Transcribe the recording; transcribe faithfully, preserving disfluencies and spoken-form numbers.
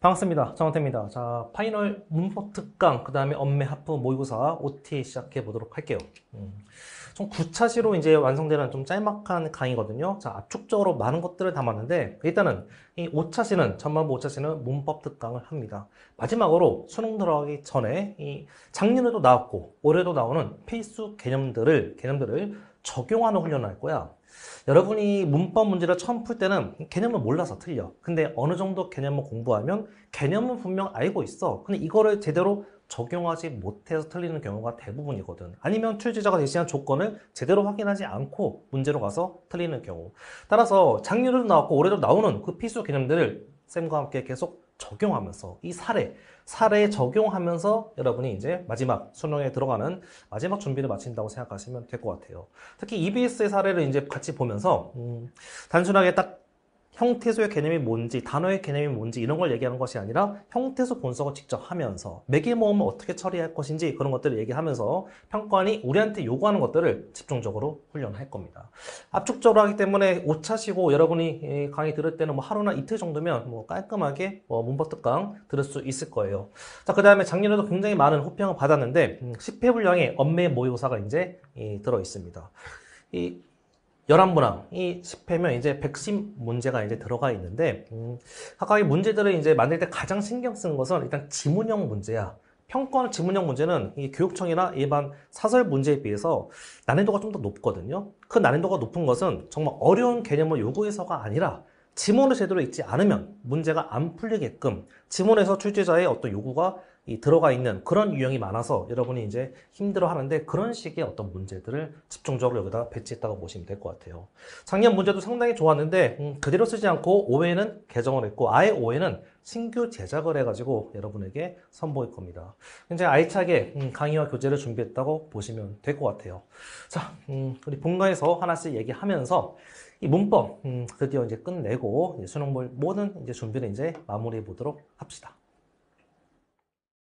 반갑습니다. 정원태입니다. 자, 파이널 문법 특강, 그 다음에 엄매 하프 모의고사 오티 시작해 보도록 할게요. 음, 좀 구차시로 이제 완성되는 좀 짤막한 강의거든요. 자, 압축적으로 많은 것들을 담았는데, 일단은 이 오 차시는, 전반부 오 차시는 문법 특강을 합니다. 마지막으로 수능 들어가기 전에 이 작년에도 나왔고, 올해도 나오는 필수 개념들을, 개념들을 적용하는 훈련을 할 거야. 여러분이 문법 문제를 처음 풀 때는 개념을 몰라서 틀려. 근데 어느 정도 개념을 공부하면 개념은 분명 알고 있어. 근데 이거를 제대로 적용하지 못해서 틀리는 경우가 대부분이거든. 아니면 출제자가 제시한 조건을 제대로 확인하지 않고 문제로 가서 틀리는 경우. 따라서 작년에도 나왔고 올해도 나오는 그 필수 개념들을 쌤과 함께 계속 적용하면서 이 사례, 사례에 적용하면서 여러분이 이제 마지막 수능에 들어가는 마지막 준비를 마친다고 생각하시면 될 것 같아요. 특히 이비에스의 사례를 이제 같이 보면서 음, 단순하게 딱 형태소의 개념이 뭔지, 단어의 개념이 뭔지 이런 걸 얘기하는 것이 아니라 형태소 분석을 직접 하면서 매개 모음을 어떻게 처리할 것인지 그런 것들을 얘기하면서 평가원이 우리한테 요구하는 것들을 집중적으로 훈련할 겁니다. 압축적으로 하기 때문에 오 차시고 여러분이 강의 들을 때는 뭐 하루나 이틀 정도면 뭐 깔끔하게 뭐 문법 특강 들을 수 있을 거예요. 자, 그 다음에 작년에도 굉장히 많은 호평을 받았는데 십 회 분량의 엄매 모의고사가 이제 들어 있습니다. 이 열한 문항, 이 십 회면 이제 백십 문제가 이제 들어가 있는데, 음, 각각의 문제들을 이제 만들 때 가장 신경 쓰는 것은 일단 지문형 문제야. 평가원 지문형 문제는 이 교육청이나 일반 사설 문제에 비해서 난이도가 좀 더 높거든요. 그 난이도가 높은 것은 정말 어려운 개념을 요구해서가 아니라 지문을 제대로 읽지 않으면 문제가 안 풀리게끔 지문에서 출제자의 어떤 요구가 이 들어가 있는 그런 유형이 많아서 여러분이 이제 힘들어 하는데 그런 식의 어떤 문제들을 집중적으로 여기다 배치했다고 보시면 될 것 같아요. 작년 문제도 상당히 좋았는데 음, 그대로 쓰지 않고 오 회는 개정을 했고 아예 오 회는 신규 제작을 해가지고 여러분에게 선보일 겁니다. 굉장히 알차게 음, 강의와 교재를 준비했다고 보시면 될 것 같아요. 자, 음, 우리 본강에서 하나씩 얘기하면서 이 문법 음, 드디어 이제 끝내고 수능 모든 이제 준비를 이제 마무리해 보도록 합시다.